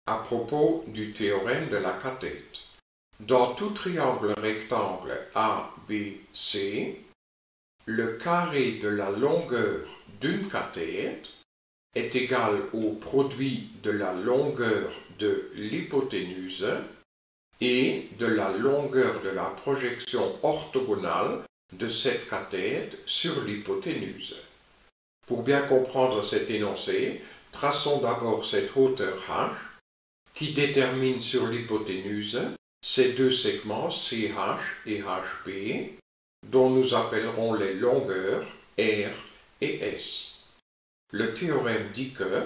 à propos du théorème de la cathète. Dans tout triangle rectangle ABC, le carré de la longueur d'une cathète est égal au produit de la longueur de l'hypoténuse et de la longueur de la projection orthogonale de cette cathète sur l'hypoténuse. Pour bien comprendre cet énoncé, traçons d'abord cette hauteur h qui détermine sur l'hypoténuse ces deux segments CH et HB dont nous appellerons les longueurs R et S. Le théorème dit que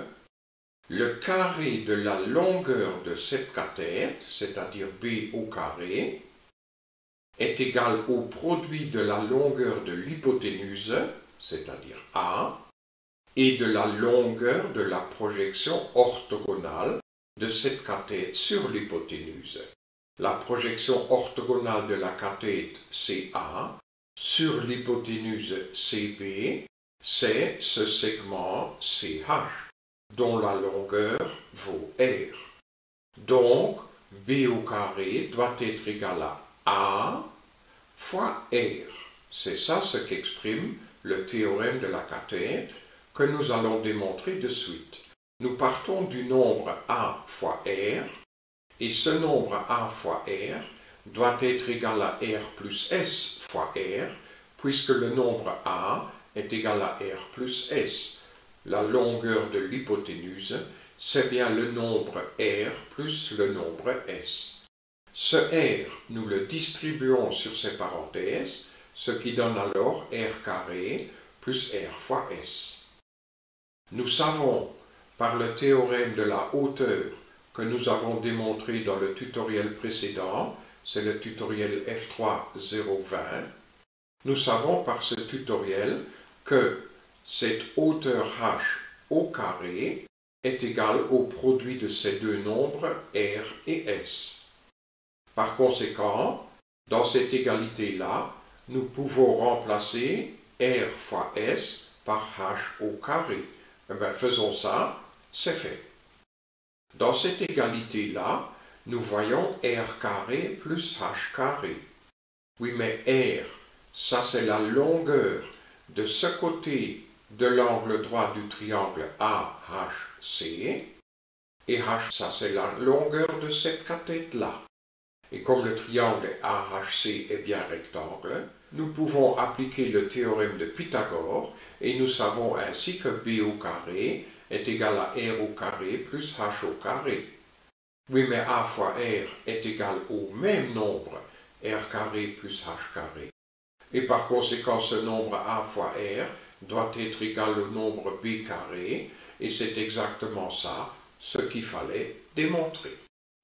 le carré de la longueur de cette cathète, c'est-à-dire B au carré, est égal au produit de la longueur de l'hypoténuse, c'est-à-dire A, et de la longueur de la projection orthogonale de cette cathète sur l'hypoténuse. La projection orthogonale de la cathète CA sur l'hypoténuse CB, c'est ce segment CH, dont la longueur vaut R. Donc, B au carré doit être égal à A fois R. C'est ça ce qu'exprime le théorème de la cathète que nous allons démontrer de suite. Nous partons du nombre A fois R, et ce nombre A fois R doit être égal à R plus S fois R, puisque le nombre A est égal à R plus S. La longueur de l'hypoténuse, c'est bien le nombre R plus le nombre S. Ce R, nous le distribuons sur ces parenthèses, ce qui donne alors R carré plus R fois S. Nous savons, par le théorème de la hauteur que nous avons démontré dans le tutoriel précédent, c'est le tutoriel F3-020, nous savons par ce tutoriel que cette hauteur h au carré est égale au produit de ces deux nombres R et S. Par conséquent, dans cette égalité-là, nous pouvons remplacer R fois S par h au carré. Eh bien, faisons ça, c'est fait. Dans cette égalité-là, nous voyons R carré plus H carré. Oui, mais R, ça c'est la longueur de ce côté de l'angle droit du triangle AHC, et H, ça c'est la longueur de cette cathète-là. Et comme le triangle AHC est bien rectangle, nous pouvons appliquer le théorème de Pythagore, et nous savons ainsi que B au carré est égal à R au carré plus H au carré. Oui, mais A fois R est égal au même nombre, R carré plus H carré. Et par conséquent, ce nombre A fois R doit être égal au nombre B carré, et c'est exactement ça ce qu'il fallait démontrer.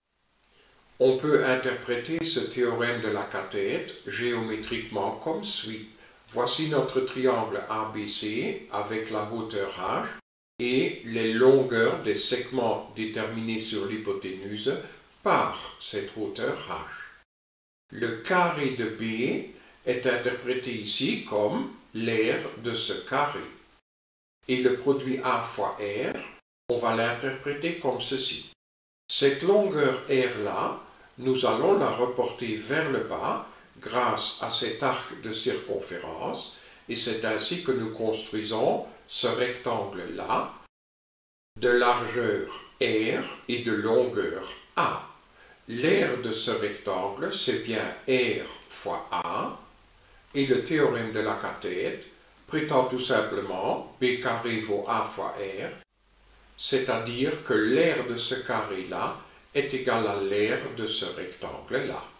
On peut interpréter ce théorème de la cathète géométriquement comme suit. Voici notre triangle ABC avec la hauteur h et les longueurs des segments déterminés sur l'hypoténuse par cette hauteur h. Le carré de B est interprété ici comme l'aire de ce carré. Et le produit A fois R, on va l'interpréter comme ceci. Cette longueur R-là, nous allons la reporter vers le bas grâce à cet arc de circonférence, et c'est ainsi que nous construisons ce rectangle-là de largeur R et de longueur A. L'aire de ce rectangle, c'est bien R fois A, et le théorème de la cathète prétend tout simplement B carré vaut A fois R, c'est-à-dire que l'aire de ce carré-là est égale à l'aire de ce rectangle-là.